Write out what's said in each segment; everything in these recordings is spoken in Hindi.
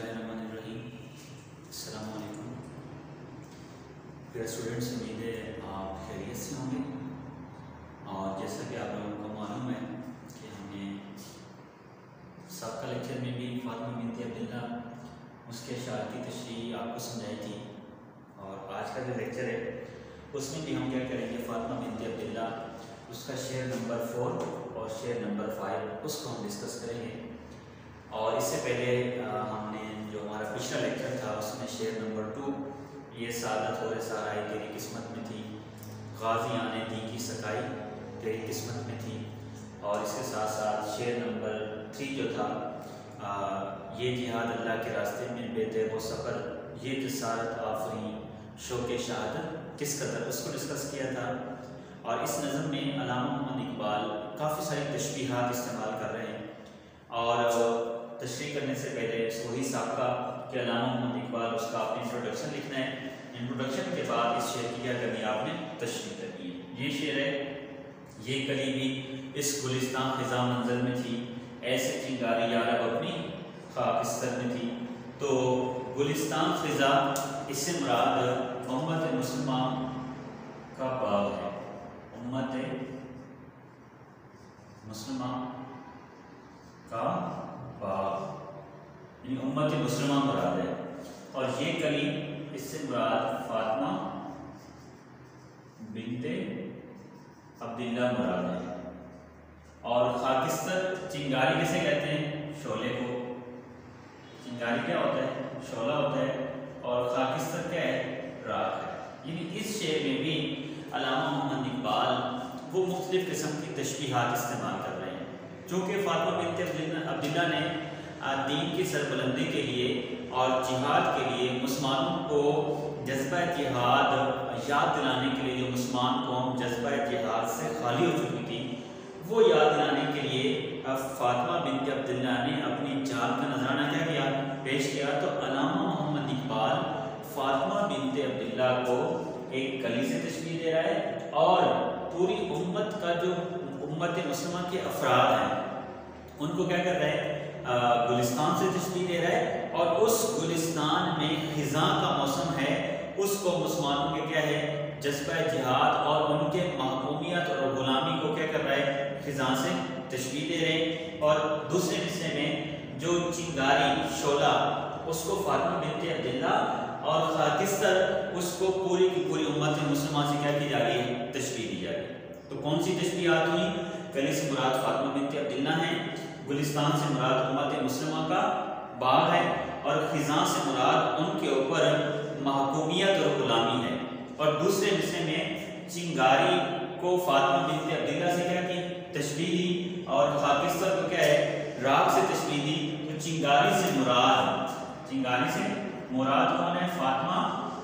बिस्मिल्लाहिर्रहमानिर्रहीम। अस्सलाम वालेकुम। प्यारे स्टूडेंट्स, उम्मीद है आप खैरियत से होंगे। और जैसा कि आप लोगों को मालूम है कि हमने सबका लेक्चर में भी फातिमा बिन्त अब्दुल्ला उसके अशार की तशरीह आपको समझाई थी, और आज का जो लेक्चर है उसमें भी हम क्या करेंगे, फातिमा बिन्त अब्दुल्ला उसका शेर नंबर 4 और शेर नंबर 5 उसको हम डिस्कस करेंगे। और इससे पहले हमने जो हमारा पिछला लेक्चर था उसमें शेर नंबर 2 ये सादत और साराई तेरी किस्मत में थी, गाजी आने दी की सकाई तेरी किस्मत में थी। और इसके साथ साथ शेर नंबर 3 जो था ये जिहाद अल्लाह के रास्ते में बेते वो सफ़र, ये जसारत आफरी शौक़ शहादत किस कदर, उसको डिस्कस किया था। और इस नज़म में अल्लामा मोहम्मद इकबाल काफ़ी सारी तशबीहात इस्तेमाल कर रहे हैं। और तशरीह करने से पहले वही साहब कि अल्लामा मोहम्मद इकबाल उसका आपने इंट्रोडक्शन लिखना है। इंट्रोडक्शन के बाद इस शेर की क्या करनी है, आपने तशरीह करनी है। ये शेर है, ये कली भी इस गुलिस्तान ख़िज़ा मंज़र में थी, ऐसे चिंगारी यारब अपनी खाकिस्तर में थी। तो गुलिस्तान ख़िज़ा इससे मुराद उम्मत मुसलमान का बाग है, उम्मत मुसलमान का बाग यानी उम्मत मुसलमान मुराद है। और ये कली इससे मुराद फातिमा बिन्ते अब्दुल्ला मुराद है। और खाकिस्तर चिंगारी किसे कहते हैं, शोले को। चिंगारी क्या होता है, शोला होता है। और खाकिस्तर क्या है, राख है। यानी इस शेर में भी अल्लामा मोहम्मद इकबाल वो मुख्तलिफ किस्म की तशबीहात इस्तेमाल कर रहे हैं, जो कि फातिमा बिन्त अब्दुल्ला ने दीन की सरबुलंदी के लिए और जिहाद के लिए मुसलमानों को जज्बा जिहाद याद दिलाने के लिए, जो मुसलमान कौम जज्बा जिहाद से खाली हो चुकी थी, वो याद दिलाने के लिए फातिमा बिन्त अब्दुल्ला ने अपनी जान का नजराना क्या किया, पेश किया। तो अल्लामा मोहम्मद इकबाल फातिमा बिन्त अब्दुल्ला को एक कली से तशबीह दे रहा है, और पूरी उम्मत का जो उम्मत मुसलमान के अफराद हैं उनको क्या कर रहा है, गुलिस्तान से तशबीह दे रहा है। और उस गुलिस्तान में खिज़ां का मौसम है, उसको मुसलमानों के क्या है, जज्बा जिहाद और उनके महकूमियत और गुलामी को क्या कर रहा है, खिज़ां से तशबीह दे रहे हैं। और दूसरे हिस्से में जो चिंगारी शोला उसको फातिमा बिन्त अब्दुल्ला और खाकिस्तर उसको पूरी की पूरी उम्मत मुसलमान से क्या की जा रही है, तशबीह दी जा रही है। तो कौन सी तशबीहात हुई, कली से मुराद फातिमा बिन्त अब्दुल्ला है, गुलिस्तान से मुराद उम्मत मुसलमान का बाग है, और खिज़ां से मुराद उनके ऊपर महकूमियत और गुलामी है। और दूसरे हिस्से में चिंगारी को फातिमा बिन्त अब्दुल्ला से क्या की, तशबीह दी, और खाकिस्तर को क्या है, राख से तशबीह दी। तो चिंगारी से मुराद कौन है, फातिमा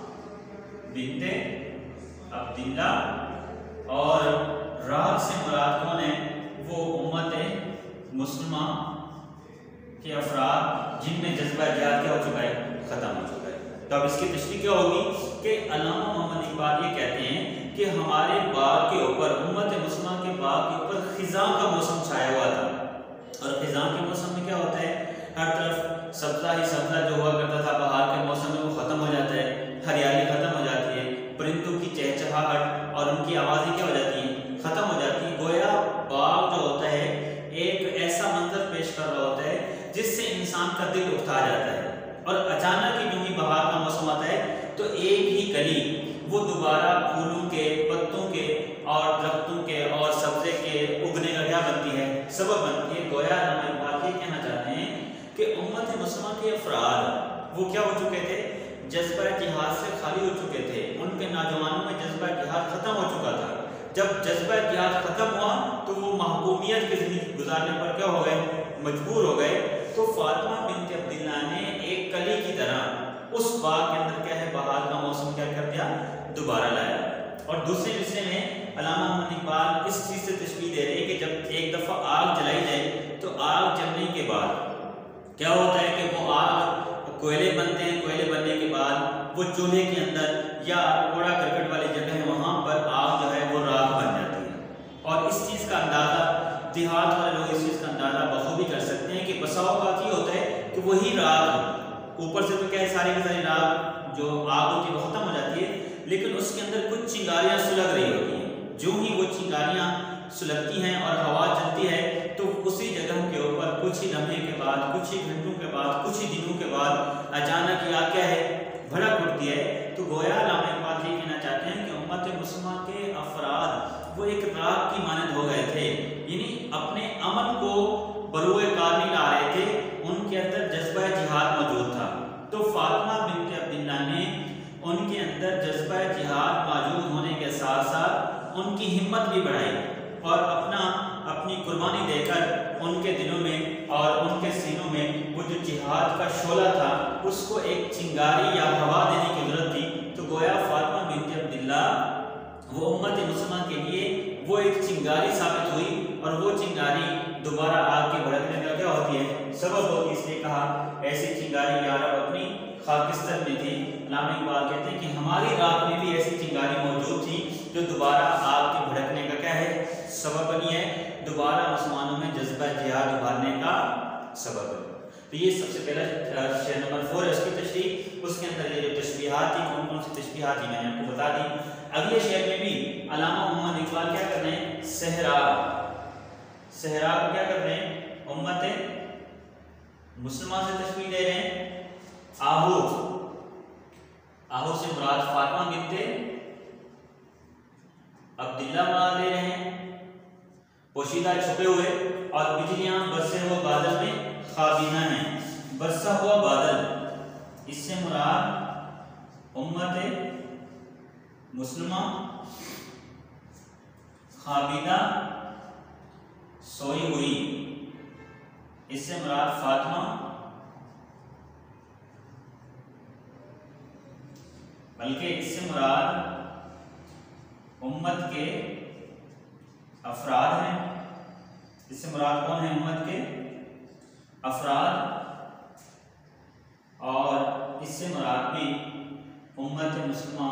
बिन्त अब्दुल्ला, और राख से मुराद कौन है, वो उम्मत मुसलमान के अफराद जिनमें जज्बा जिहाद क्या हो चुका है, ख़त्म हो चुका है। तो अब इसकी तशरीह क्या होगी कि अल्लामा मोहम्मद इकबाल ये कहते हैं कि हमारे बाग के ऊपर, उम्मत मुसलमान के बाग के ऊपर खिज़ां का मौसम छाया हुआ था। और खिज़ां के मौसम में क्या होता है, हर तरफ सब्ज़ा ही सब्ज़ा जो हुआ करता था, बहार के मौसम में वो ख़त्म हो जाता है, हरियाली ख़त्म हो जाती है, परिंदों की चहचहाहट और उनकी आवाज़ें क्या हो जाती हैं, ख़त्म हो जाती है। गोया बाग जो होता है एक ऐसा मंजर पेश कर रहा होता है जिससे इंसान का दिल उकता जाता है। और अचानक ही जो ही बहार का मौसम आता है तो एक ही कली वो दोबारा फूलों के, पत्तों के और दरख्तों के और सब्जे के उगने का क्या बनती है, सबब बनती है। गोया हम बात ये कहना चाहते हैं कि उम्मत मुसलमान के अफराद वो क्या हो चुके थे, जज्बा जिहाद से खाली हो चुके थे, उनके नौजवानों में जज्बा जिहाद ख़त्म हो चुका था। जब जज्बा जिहाद ख़त्म हुआ तो वो महकूमियत की ज़िंदगी गुजारने पर क्या हो गए, मजबूर हो गए। तो फातिमा बिन्त अब्दुल्ला ने एक कली की तरह उस बाग के अंदर क्या है, बहार का मौसम क्या कर दिया, दोबारा लाया। और दूसरे हिस्से में अल्लामा मोहम्मद इकबाल इस चीज़ से तशबीह दे रहे हैं कि जब एक दफ़ा आग जलाई जाए तो आग जलने के बाद क्या होता है कि वो आग कोयले बनते हैं, कोयले बनने के बाद वो चूल्हे के अंदर या कूड़ा करकट वाली जगह है वहाँ पर आग जो है वो राख बन जाती है। और इस चीज़ का अंदाज़ा देहात वाले लोग इस चीज़ का अंदाज़ा बखूबी कर सकते हैं कि बसा औक़ात ये होता है कि वही राख ऊपर से तो क्या है सारी की सारी राख जो आग होती है वो खत्म हो जाती है, लेकिन उसके अंदर कुछ चिंगारियां सुलग रही होती हैं। जो ही वो चिंगारियां सुलगती हैं और हवा चलती है तो उसी जगह के ऊपर कुछ ही लम्हे के बाद, कुछ ही घंटों के बाद, कुछ ही दिनों के बाद अचानक या क्या है भड़क उठती है। तो गोया अल्लामा इकबाल ये कहना चाहते हैं कि उम्मत मुस्लिमा के अफराद वो एक राख की मानद हो गए थे, यानी अपने अमन को बरूए कार नहीं ला रहे थे, उनके अंदर जज्बा जिहाद मौजूद था। तो फातिमा बिन्त अब्दुल्लाह ने उनके अंदर जज्बा जिहाद मौजूद होने के साथ साथ उनकी हिम्मत भी बढ़ाई और अपनी कुर्बानी देकर उनके दिलों में और उनके सीनों में वो जो जिहाद का शोला था उसको एक चिंगारी या हवा देने की जरूरत थी। तो गोया फातिमा बिन्त अब्दुल्लाह वो उम्मत मुस्लिमा के लिए वो एक चिंगारी साबित हुई और वो चिंगारी दोबारा आग के भड़कने का क्या होती है सबब होती है। इसलिए कहा ऐसी चिंगारी या रब अपनी खाकिस्तान में थी। अल्लामा इकबाल कहते हैं कि हमारी रात में भी ऐसी चिंगारी मौजूद थी जो दोबारा आग के भड़कने का क्या है सबब बनी है, दोबारा मुसलमानों में जज्बा जिहाद उभारने का सबब है। तो ये सबसे पहला शेर नंबर 4 है उसकी तशरीह। उसके अंदर ये जो तशबीहात थी कौन कौन सी तशबीहात थी मैंने आपको बता दी। अगले शेर में भी अल्लामा मोहम्मद इकबाल क्या कर रहे हैं सहरा को क्या कर रहे हैं उम्मत मुस्लिमा से तशबीह दे रहे हैं। आहू से मुराद फातिमा बिन्त अब्दुल्लाह मुराद ले रहे हैं, पोशीदा छुपे हुए, और बिजलियां बरसे हुए बादल में खाबीना है। बरसा हुआ बादल इससे मुराद उम्मत मुस्लिमा, खाबीदा सोई हुई इससे मुराद फातिमा, बल्कि इससे मुराद उम्मत के अफराद हैं। इससे मुराद कौन है उम्मत के अफराद, और इससे मुराद भी उम्मत मुस्लिमा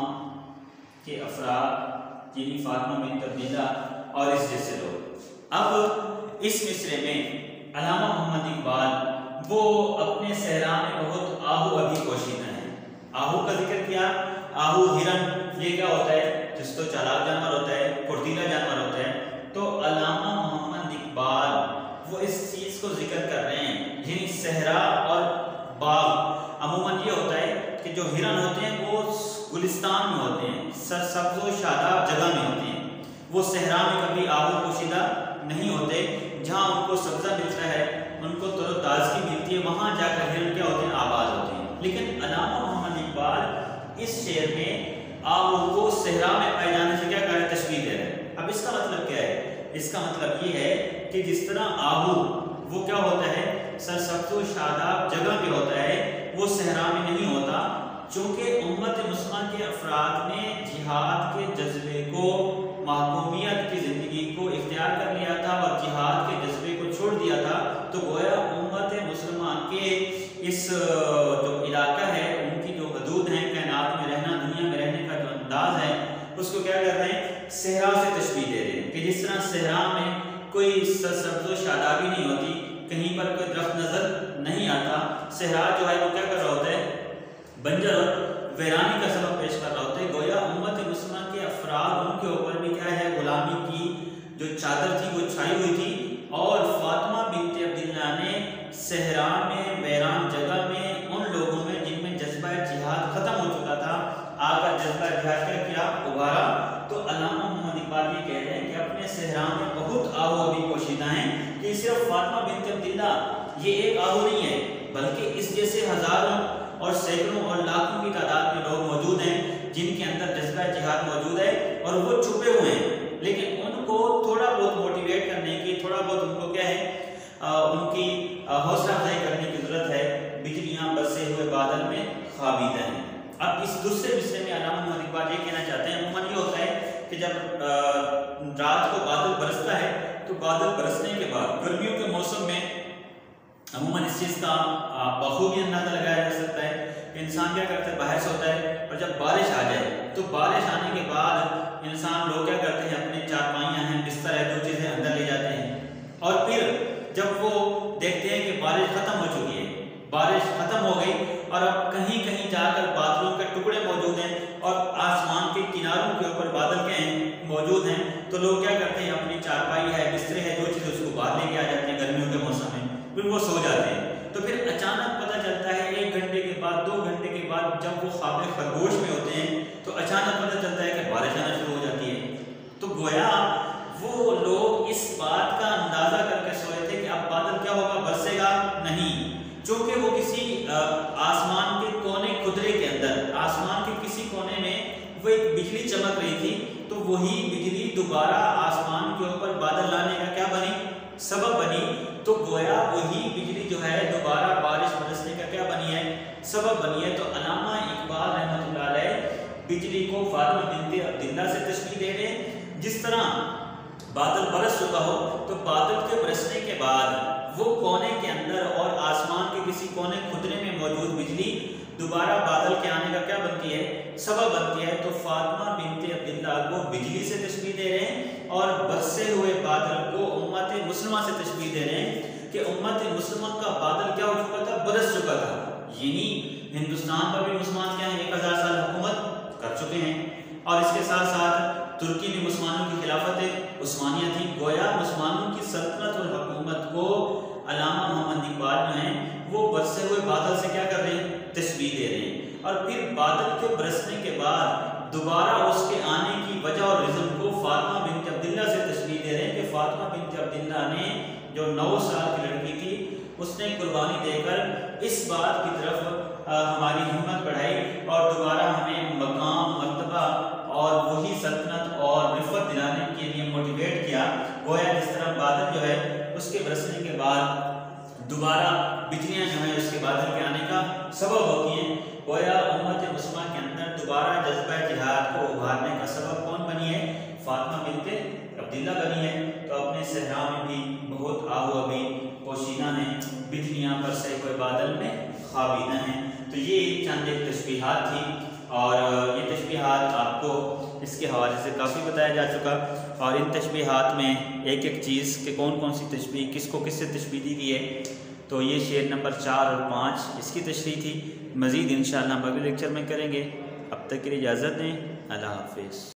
के अफराद यानी फातिमा बिन्त अब्दुल्लाह और इस जैसे लोग। अब इस मिसरे में अल्लामा मोहम्मद इकबाल वो अपने सहरा में बहुत आहू अभी पोशीदा है। आहू का जिक्र किया। आहू हिरन ये क्या होता है जिस तो चालाक जानवर होता है, फुर्तीला जानवर होता है। तो अल्लामा मोहम्मद इकबाल वो इस चीज को जिक्र कर रहे हैं यानी सहरा और बाग। अमूमन ये होता है कि जो हिरन होते हैं वो गुलिस्तान में होते हैं, सरसब्ज़ व शादाब जगह में होते हैं। वो सहरा में कभी आहू पोशीदा नहीं होते। जहाँ उनको सब्जा मिलता है, उनको तरोताज़गी मिलती है, वहाँ जाकर हिरन क्या होते हैं आबाद होते हैं। लेकिन अल्लामा मोहम्मद इकबाल इस शेर में आहू को सहरा में पाए जाने से क्या कर रहे हैं तशबीह दे रहे हैं। अब इसका मतलब क्या है? इसका मतलब ये है कि जिस तरह आहू वो क्या होता है सरसब्ज़ व शादाब जगह पे होता है, वो सहरा में नहीं होता। चूँकि उम्मत मुस्लिमा के अफराद ने जिहाद के जज्बे को, महकूमियत की ज़िंदगी को इख्तियार कर लिया था और जिहाद के जज्बे को छोड़ दिया था, तो गोया उम्मत मुस्लिमा के इस जो इलाका है, उनकी जो हदूद हैं, कायनात में रहना, दुनिया में रहने का जो अंदाज है, उसको क्या कर रहे हैं सहरा से तशबीह दे रहे हैं कि जिस तरह सहरा में कोई सरसब्ज़ व शादाबी नहीं होती, कहीं पर कोई दरख्त नजर नहीं आता, सहरा जो है वो क्या कर रहा होता है बंजर और वीरानी का सबब पेश कर रहा होता है। गोया उम्मत मुस्लिमा के अफराद उनके ऊपर भी क्या है गुलामी की जो चादर थी वो छाई हुई थी। और फातिमा बिन्त अब्दुल्लाह ने सहरा में, वीरान जगह में, उन लोगों में जिनमें जज्बा जिहाद खत्म हो चुका था, आकर जज्बा जिहाद क्या किया उभारा। तो अल्लामा मोहम्मद इकबाल ये कह रहे हैं कि अपने सहरा में बहुत आहू अभी पोशीदा हैं कि सिर्फ फातिमा बिन्त अब्दुल्लाह ये एक आहू नहीं है, बल्कि इस जैसे हजारों और सैकड़ों और लाखों की तादाद में लोग मौजूद हैं जिनके अंदर जज्बा जिहाद मौजूद है और वो छुपे हुए हैं। लेकिन उनको थोड़ा बहुत मोटिवेट करने की, थोड़ा बहुत उनको क्या है उनकी हौसला अफजाई करने की जरूरत है। बिजलियां बरसे हुए बादल में खाबीदा हैं। अब इस दूसरे मिसरे में अल्लामा मोहम्मद इकबाल ये कहना चाहते हैं, अमूमन ये होता है कि जब रात को बादल बरसता है तो बादल बरसने के बाद गर्मियों के मौसम में अमूमन इस चीज़ का बखूबी अंदाजा लगाया जा सकता है कि इंसान क्या करता है बाहर से होता है, और जब बारिश आ जाए तो बारिश आने के बाद इंसान लोग क्या करते हैं अपने चारपाइयाँ हैं, बिस्तर है, जो चीज़ें अंदर ले जाते हैं। और फिर जब वो देखते हैं कि बारिश ख़त्म हो चुकी है, बारिश ख़त्म हो गई और अपनी चारपाई है, बिस्तरे है, जो चीज़ उसको बाहर लेके आ जाते हैं गर्मियों के मौसम में, फिर वो सो जाते हैं। तो फिर अचानक पता चलता है 1 घंटे के बाद, 2 घंटे के बाद जब वो ख्वाब खरगोश में होते हैं तो अचानक पता चलता है कि बारिश आना शुरू हो जाती है। तो गोया वो लोग इस बात का अंदाजा करके सोए थे कि अब बादल क्या होगा, बरसेगा नहीं, क्योंकि वो किसी आसमान के कोने खुदरे के अंदर, आसमान के किसी कोने में वो एक बिजली चमक रही थी। तो वही बिजली दोबारा आसमान के ऊपर बादल लाने का क्या बनी, सबब बनी। तो गोया वही बिजली जो है दोबारा बारिश बरसने का क्या बनी है, सबब बनी है। तो अल्लामा इकबाल रहमतुल्लाह अलैह बिजली को फातिमा बिन्ते अब्दुल्ला से तशबीह दे रहे हैं। जिस तरह बादल बरस चुका हो तो बादल के बरसने के बाद वो कोने के अंदर और आसमान के किसी कोने खुदरे में मौजूद बिजली दोबारा बादल के आने का क्या बनती है, सबब बनती है। तो फातिमा बिन्ते अब्दुल्ला को बिजली से तशबीह दे रहे हैं और बरसे हुए बादल को उम्मत मुस्लिमा से तशबीह दे रहे हैं कि उम्मत मुस्लिमा का बादल क्या हो चुका था, बरस चुका था। यानी हिंदुस्तान पर भी मुसलमान क्या है, 1000 साल हुकूमत कर चुके हैं। और इसके साथ साथ तुर्की में मुसलमानों की खिलाफत उस्मानिया थी। गोया मुसलमानों की सल्तनत और हुकूमत को अल्लामा मोहम्मद इकबाल जो हैं वो बरसे हुए बादल से क्या कर रहे हैं, तशबीह दे रहे हैं। और फिर बादल के बरसने के बाद दोबारा उसके आने की वजह और रिज़न को फातिमा बिन्ते अब्दुल्ला से तशबीह दे रहे हैं कि फातिमा बिन्ते अब्दुल्ला ने जो 9 साल की लड़की थी उसने कुर्बानी देकर इस बात की तरफ हमारी हिम्मत बढ़ाई और दोबारा हमें मकाम, मर्तबा और वही सल्तनत और रिफ़त दिलाने के लिए मोटिवेट किया। गोया जिस तरह बादल जो है उसके बरसने के बाद दोबारा बिजलियाँ जो हैं उसके बादल के आने का सबब होती हैं। गोया उम्मत मुस्लिमा के अंदर दोबारा जज्बा जिहाद को उभारने का सबब कौन बनी है, फातिमा बिन्ते अब्दुल्ला बनी है। तो अपने सहरा में भी बहुत आहू अभी पोशीना है, बिजलियाँ बरसे हुए बादल में ख्वाबीना हैं। तो ये चंद एक तशबीहात थी और ये तशबीहात आपको इसके हवाले से काफ़ी बताया जा चुका। और इन तशबीहात में एक एक चीज़ के कौन कौन सी तशबीह किसको किससे तशबीह दी गई है। तो ये शेर नंबर 4 और 5 इसकी तशरीह थी। मज़ीद इंशाअल्लाह हम अगले लेक्चर में करेंगे। अब तक के लिए इजाज़त दें। अल्लाह हाफ़िज़।